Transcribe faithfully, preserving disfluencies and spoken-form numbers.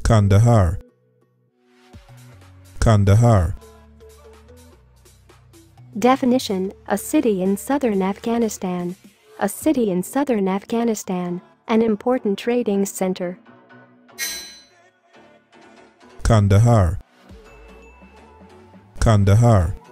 Qandahar, Qandahar. Definition: a city in southern Afghanistan. A city in southern Afghanistan, an important trading center. Qandahar, Qandahar.